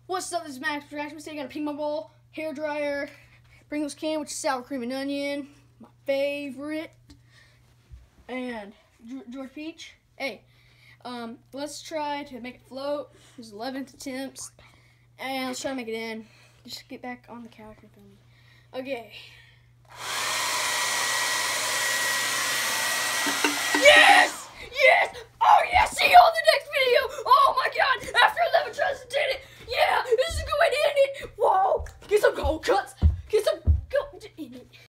What's up? This is Maximus. Today I got a ping bowl, hair dryer, Pringles can, which is sour cream and onion, my favorite, and George Peach. Hey, let's try to make it float. This is 11th attempts, and let's try to make it in. Just get back on the couch and film me. Okay. Yes! Yes! Oh yes! He